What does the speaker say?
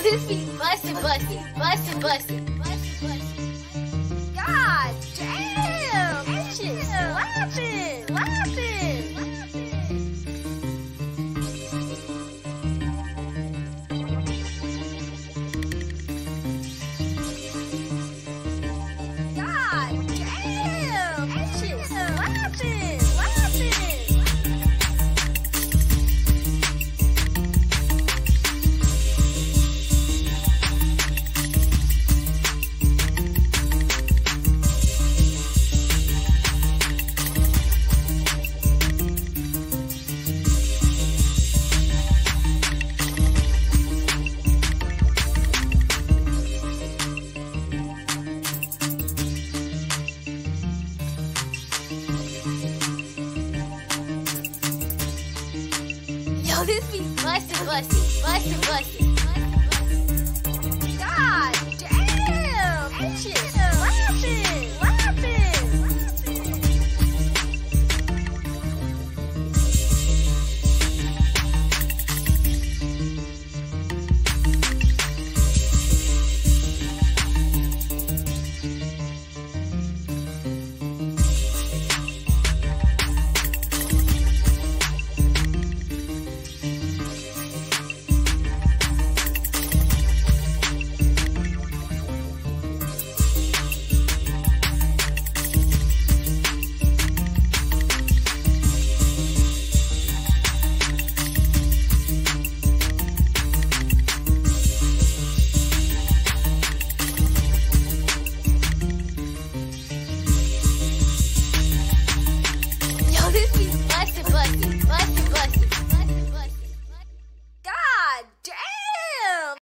this be bustin', bustin', bustin', bustin', bustin', bustin'. God damn! That shit's slapping, slapping, God damn! That shit's slapping, slapping. Yo, this be bustin', bustin', bustin', bustin'.